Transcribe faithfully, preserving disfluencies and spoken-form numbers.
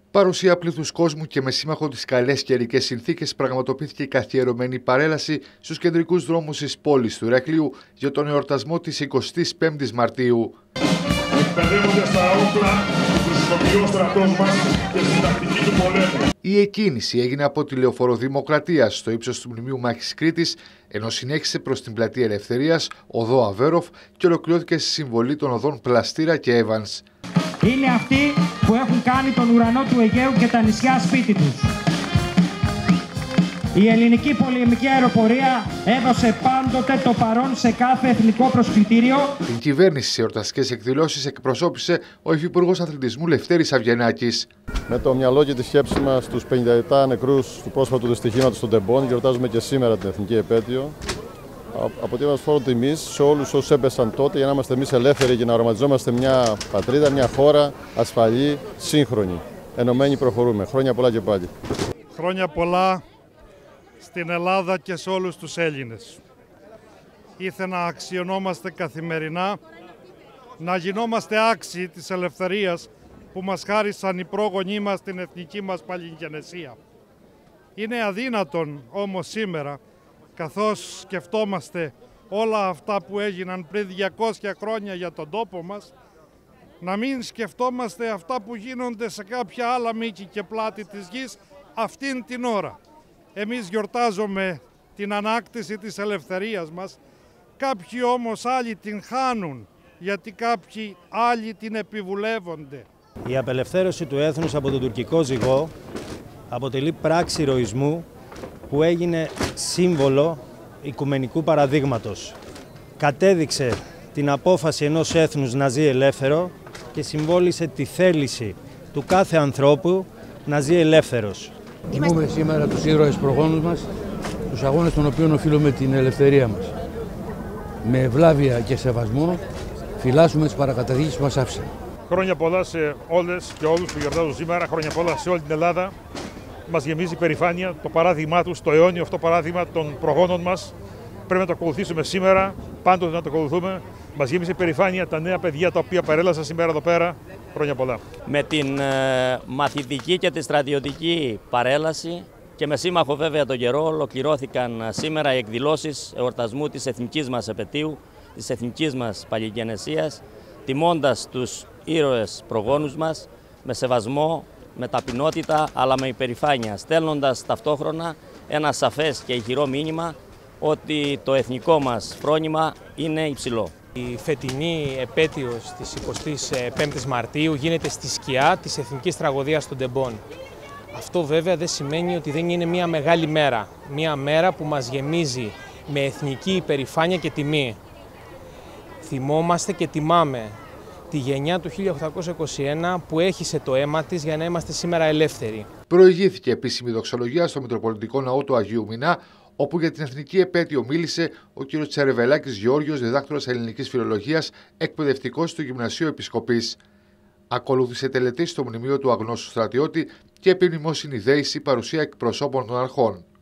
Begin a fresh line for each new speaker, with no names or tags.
Παρουσία πλήθους κόσμου και με σύμμαχο τις καλές καιρικές συνθήκες πραγματοποιήθηκε η καθιερωμένη παρέλαση στους κεντρικούς δρόμους της πόλης του Ηρακλείου για τον εορτασμό της εικοστής πέμπτης Μαρτίου.
Εκπαιδεύονται στα όπλα που χρησιμοποιεί ο στρατός μας και στην τακτική του πολέμου.
Η εκκίνηση έγινε από τη Λεωφόρο Δημοκρατίας στο ύψος του Μνημείου Μάχης Κρήτης, ενώ συνέχισε προς την Πλατεία Ελευθερίας, οδό Αβέροφ και ολοκληρώθηκε στη συμβολή των οδών Πλαστήρα και Εύανς.
Είναι αυτοί που έχουν κάνει τον ουρανό του Αιγαίου και τα νησιά σπίτι τους. Η ελληνική πολεμική αεροπορία έδωσε πάντοτε το παρόν σε κάθε εθνικό προσκλητήριο.
Την κυβέρνηση σε εορταστικές εκδηλώσεις εκπροσώπησε ο Υφυπουργός Αθλητισμού Λευτέρης Αβγενάκης.
Με το μυαλό και τη σκέψη μας στους πενήντα επτά νεκρούς του πρόσφατου δυστυχήματος στον Τεμπών, γιορτάζουμε και σήμερα την εθνική επέτειο. Αποτείβαμε φόρο τιμής σε όλους όσους έπεσαν τότε για να είμαστε εμείς ελεύθεροι και να οραματιζόμαστε μια πατρίδα, μια χώρα ασφαλή, σύγχρονη. Ενωμένοι προχωρούμε. Χρόνια πολλά και πάλι.
Χρόνια πολλά στην Ελλάδα και σε όλους τους Έλληνες. Ήθελα να αξιωνόμαστε καθημερινά, να γινόμαστε άξιοι της ελευθερίας που μας χάρισαν οι πρόγονοί μας στην εθνική μας παλιγενεσία. Είναι αδύνατον όμως σήμερα, καθώς σκεφτόμαστε όλα αυτά που έγιναν πριν διακόσια χρόνια για τον τόπο μας, να μην σκεφτόμαστε αυτά που γίνονται σε κάποια άλλα μήκη και πλάτη της γης αυτήν την ώρα. Εμείς γιορτάζουμε την ανάκτηση της ελευθερίας μας, κάποιοι όμως άλλοι την χάνουν, γιατί κάποιοι άλλοι την επιβουλεύονται.
Η απελευθέρωση του έθνους από τον τουρκικό ζυγό αποτελεί πράξη ηρωισμού που έγινε σύμβολο οικουμενικού παραδείγματος. Κατέδειξε την απόφαση ενός έθνους να ζει ελεύθερο και συμβόλισε τη θέληση του κάθε ανθρώπου να ζει ελεύθερος.
Τιμούμε σήμερα τους ήρωες προγόνους μας, τους αγώνες των οποίων οφείλουμε την ελευθερία μας. Με ευλάβεια και σεβασμό φυλάσσουμε τις παρακαταθήκες που μας άφησαν.
Χρόνια πολλά σε όλες και όλους που γιορτάζουν σήμερα, χρόνια πολλά σε όλη την Ελλάδα. Μας γεμίζει περηφάνεια το παράδειγμά τους, το αιώνιο αυτό παράδειγμα των προγόνων μας. Πρέπει να το ακολουθήσουμε σήμερα, πάντοτε να το ακολουθούμε. Μας γέμισε περηφάνεια τα νέα παιδιά τα οποία παρέλασαν σήμερα εδώ πέρα. Χρόνια πολλά.
Με την ε, μαθητική και τη στρατιωτική παρέλαση και με σύμμαχο βέβαια τον καιρό ολοκληρώθηκαν σήμερα οι εκδηλώσεις εορτασμού της εθνικής μας επετείου, της εθνικής μας παλιγενεσίας, τιμώντας τους ήρωες προγόνους μας με σεβασμό, με ταπεινότητα αλλά με υπερηφάνεια, στέλνοντας ταυτόχρονα ένα σαφές και ηχηρό μήνυμα ότι το εθνικό μας φρόνημα είναι υψηλό.
Η φετινή επέτειος της εικοστής πέμπτης Μαρτίου γίνεται στη σκιά της εθνικής τραγωδίας των Τεμπών. Αυτό βέβαια δεν σημαίνει ότι δεν είναι μια μεγάλη μέρα, μια μέρα που μας γεμίζει με εθνική υπερηφάνεια και τιμή. Θυμόμαστε και τιμάμε τη γενιά του χίλια οκτακόσια είκοσι ένα που έχισε το αίμα της για να είμαστε σήμερα ελεύθεροι.
Προηγήθηκε επίσημη δοξολογία στο Μητροπολιτικό Ναό του Αγίου Μινά, όπου για την εθνική επέτειο μίλησε ο κ. Τσερεβελάκης Γεώργιος, διδάκτορας ελληνικής φιλολογίας, εκπαιδευτικός του Γυμνασίου Επισκοπής. Ακολούθησε τελετή στο μνημείο του αγνώστου στρατιώτη και επιμνημόσυνη δέηση παρουσία εκπροσώπων των αρχών.